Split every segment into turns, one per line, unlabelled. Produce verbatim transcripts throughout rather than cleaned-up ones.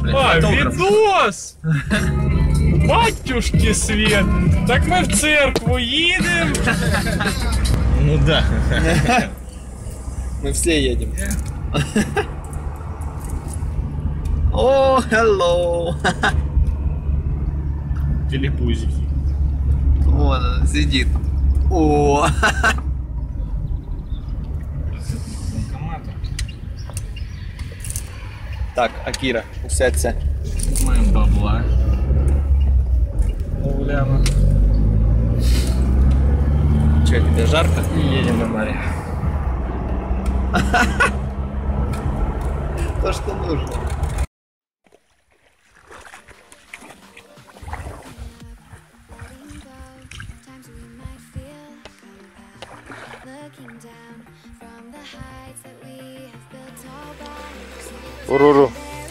А, видос! Батюшки свет! Так мы в церковь едем!
Ну да.
Мы все едем. О, hello!
Телепузики.
Вон он сидит. О! Так, Акира, усядься.
Моим бабла. Уляма.
Че, тебе жарко?
Едем на море.
То, что нужно.
Уруру.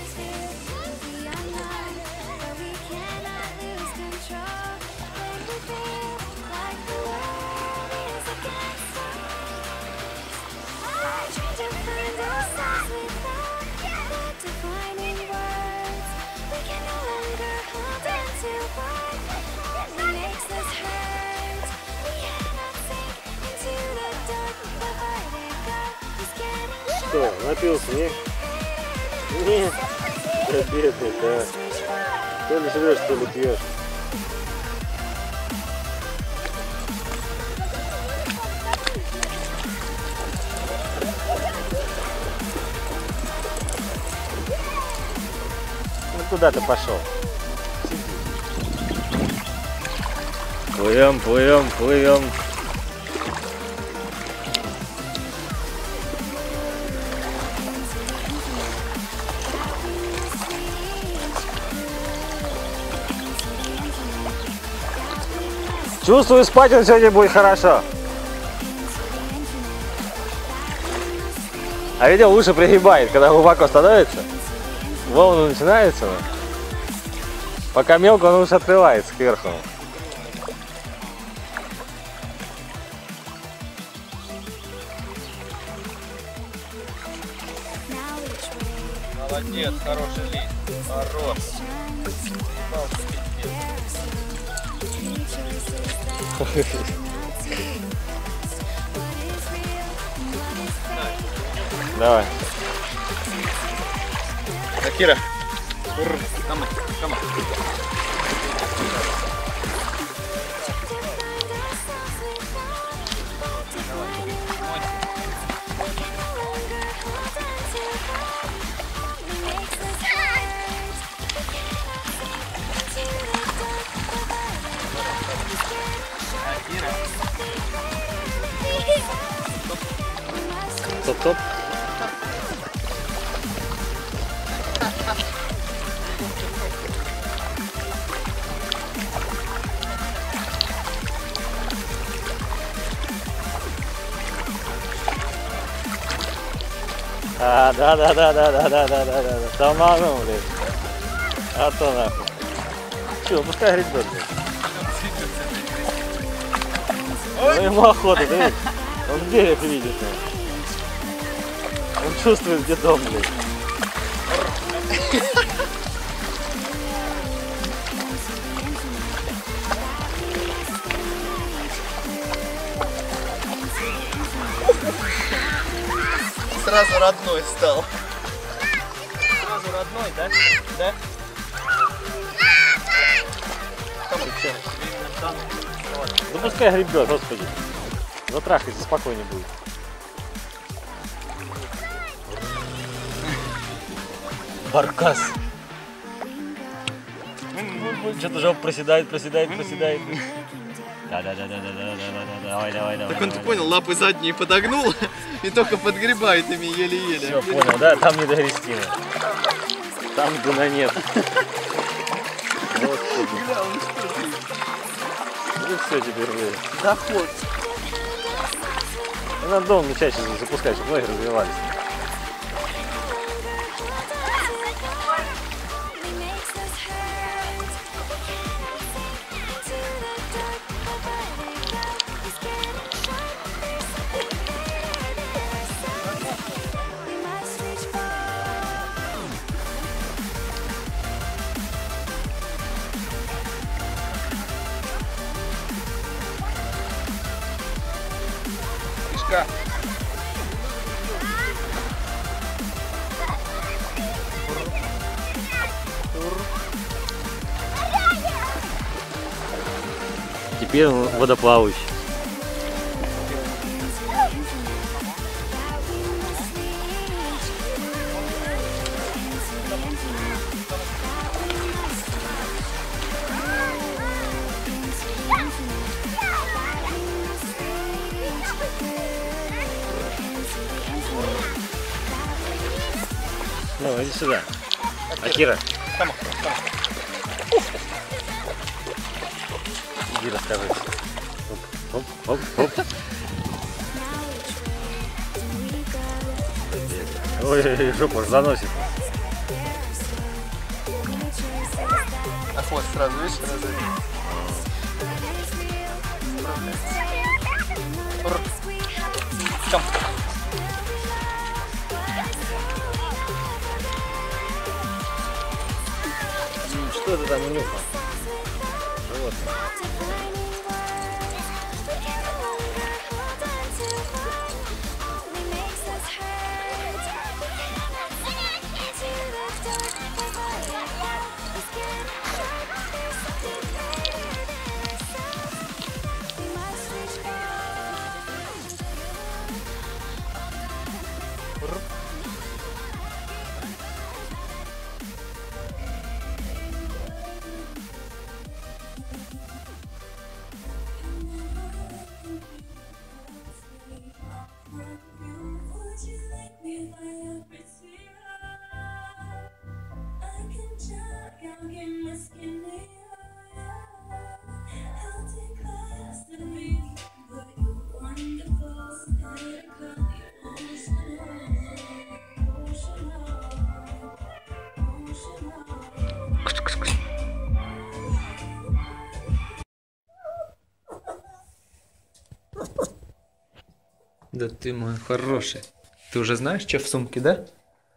Что, напился, не? Нет. Да бедный, да. То ли жрешь, то ли пьешь. Ну куда ты пошел? Плывем, плывем, плывем. Чувствую, спать он сегодня будет хорошо. А видел, лучше пригибает, когда глубоко становится. Волны начинаются. Пока мелко, он лучше открывается кверху.
Молодец, хороший лист. Хорош.
Давай.
Акира. Камон, камон.
Топ-топ. А, да, да, да, да, да, да, да, да, да, да. Томанул, блин. А то нахуй. Все, пускай гребет, блин. Ну ему охота, да? Он берег видит. Он чувствует, где дом, блин.
Сразу родной стал. Сразу родной, да? Да?
Ну пускай гребет, господи. Затрахайся, спокойнее будет. Баркас. Что-то жопа проседает, проседает, проседает. Да, да, да, да, да, да, да, да, давай, давай, давай.
Так он, ты понял, лапы задние подогнул и только подгребает ими еле-еле.
Все, понял, да? Там не догрести. Там дна нет. Ну все теперь, блин.
Доход.
Надо дом чаще запускать, чтобы ноги развивались.
Мишка.
Теперь он водоплавающий. Ну, иди сюда. Акира. Иди рассказывай. Оп, оп, оп. Ой, жопу заносит.
А хвост сразу, видишь, сразу. Чем?
Что ты там унюхал? Вот.
Да ты мой хороший. Ты уже знаешь, что в сумке, да?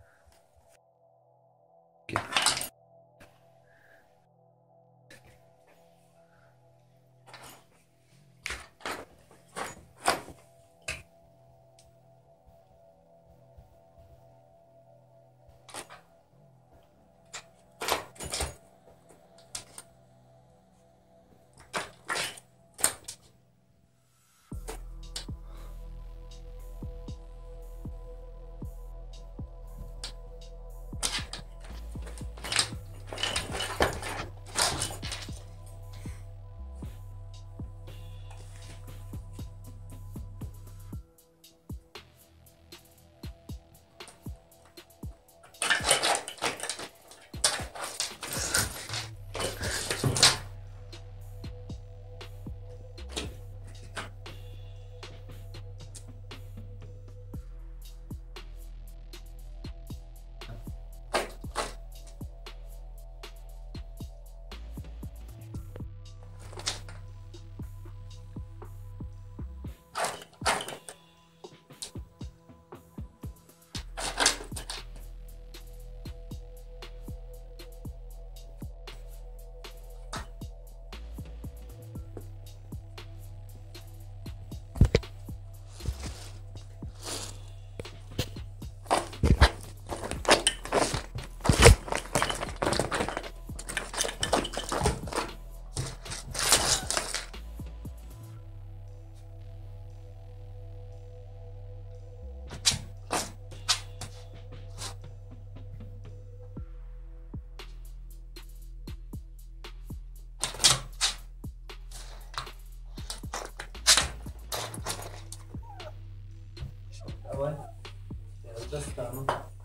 Давай, я достану.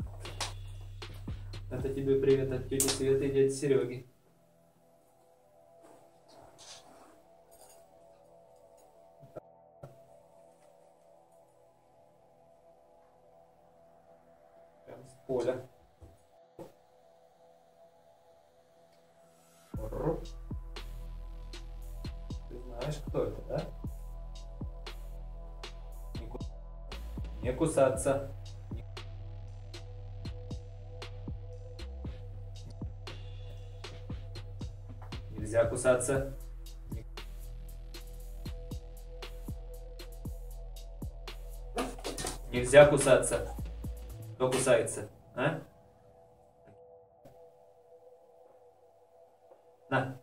Это тебе привет от тети Светы и дяди Сереги. Прям с поля. Ты знаешь, кто это, да? Не кусаться. Нельзя кусаться. Нельзя кусаться. Кто кусается? А? На.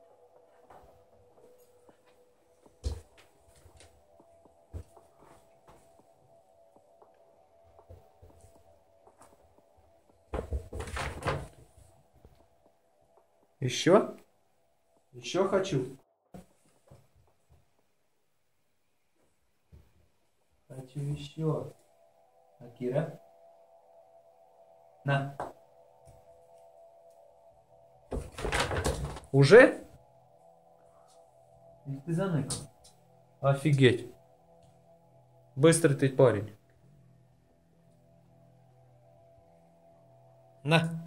Еще? Еще хочу. Хочу еще. А Кира? На. Уже? Или ты заныкал? Офигеть. Быстрый ты парень. На.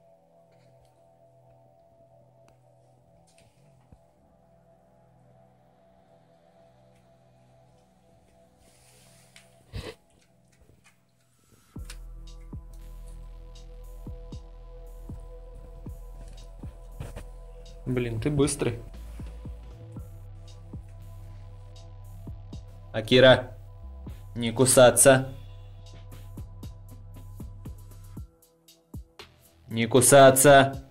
Блин, ты быстрый. Акира, не кусаться. Не кусаться.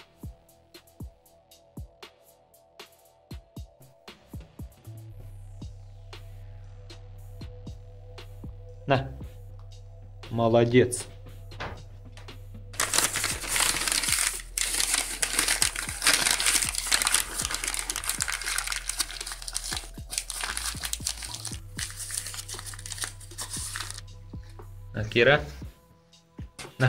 На. Молодец. Акира. На.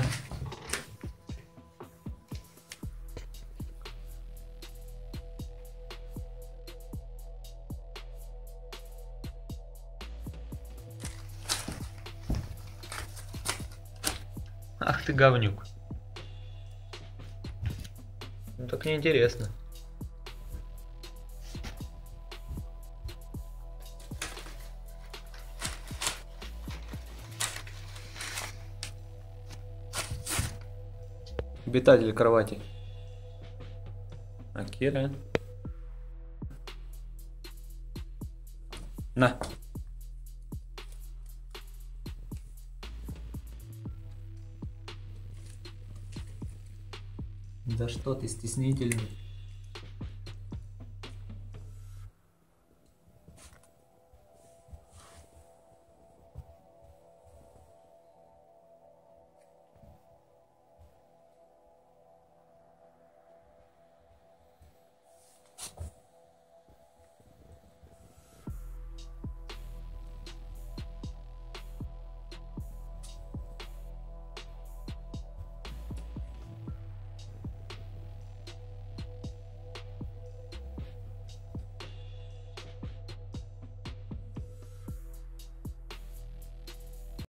Ах ты говнюк. Ну так неинтересно. Обитатель кровати. Акира. На. Да что ты стеснительный.